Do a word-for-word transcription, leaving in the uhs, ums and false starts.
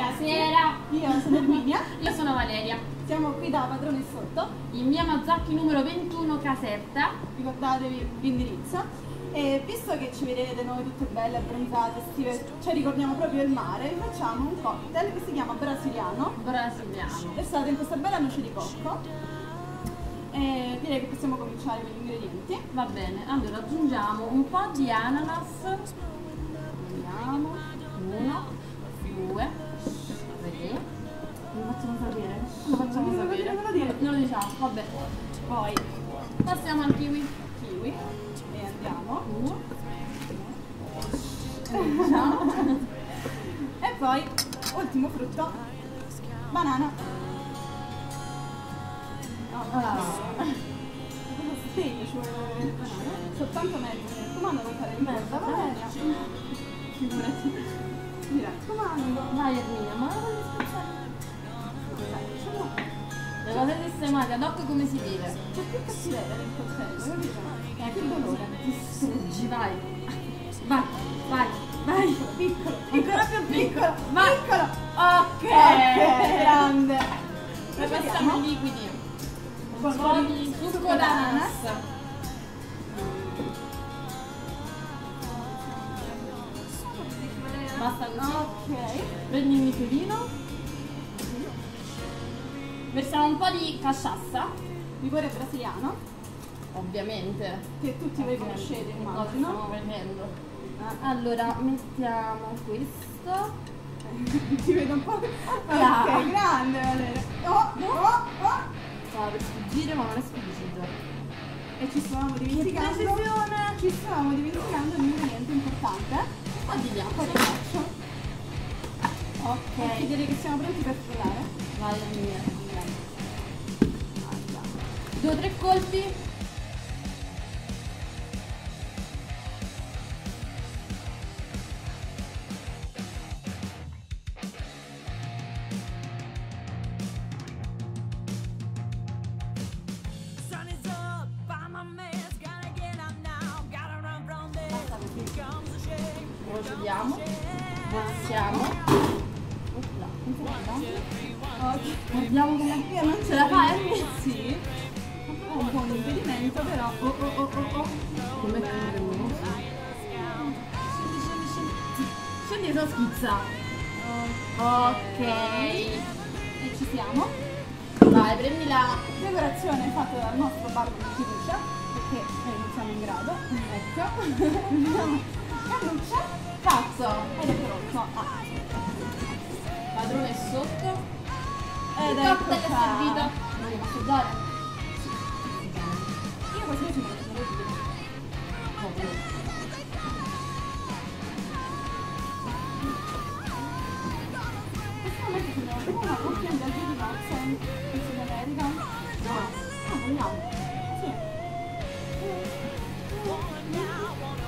Buonasera. Io sono Erminia. Io sono Valeria. Siamo qui da Padrone Sotto. In via Mazzocchi numero ventuno, Caserta. Ricordatevi l'indirizzo. E visto che ci vedete noi tutte belle, abbronzate, estive, cioè ricordiamo proprio il mare, vi facciamo un cocktail che si chiama Brasiliano. Brasiliano. Versato in questa bella noce di cocco. E direi che possiamo cominciare con gli ingredienti. Va bene, allora aggiungiamo un po' di ananas. Vediamo. Uno, due, tre. Lo facciamo sapere? Lo facciamo Non lo sapere? devo dire. Non lo diciamo, vabbè. Poi Passiamo al kiwi. kiwi e andiamo. Uno. E poi ultimo frutto, banana. No, Ah. Cosa stegno ci vuole il banana? Soltanto mezzo, mi raccomando non fare il mezzo, Valeria. Figurati. Mi raccomando. Vai Erminia, ma non voglio scherzare. Dai, facciamo. Le cose sistemate ad hoc come si deve. C'è più cattiveria nel coltello, capito? È più dolore. Distruggi, vai. Vai, vai, vai. Piccolo, piccolo, Ancora più piccolo. vai. Piccolo. Ok, Ok. grande. Poi passiamo ai liquidi. Con Un po' di succo d'ananas. Basta così. Ok. Prendi il liquidino. Versiamo un po' di caciassa. Liquore brasiliano, Ovviamente. che tutti voi conoscete, immagino. Stiamo vedendo. Ah, Allora, mettiamo questo. ti vedo un po'. Là. Ok, grande Valeria. Oh, oh, oh. Stava per sfuggire, ma non è sfuggito. E ci stavamo dimenticando. precisione! Ci stavamo dimenticando un ingrediente importante. Un po' di Un po' di ghiaccio. ghiaccio. Ok, Ok. direi che siamo pronti per frullare. Vai la mia. Due o tre colpi. Procediamo. Passiamo. Ok. Guardiamo come Io non ce la fai? Sì. Ho un po' un impedimento, però. Oh oh oh oh oh. Come cambiamo? Scendi sono schizza. Ok. E ci siamo. Vai, prendi la. Decorazione fatta dal nostro barco di fiducia, perché noi non siamo in grado. Ecco. Cannuccia. Cazzo. Ed è pronto. Ah. Padrone è sotto. Ed Il ecco cocktail è qua. servito. Voglio assaggiare? Io quasi ci me lo sono dire. Questo momento sembra tipo una coppia in viaggio di nozze in Sud America. No, no, vogliamo. Sì.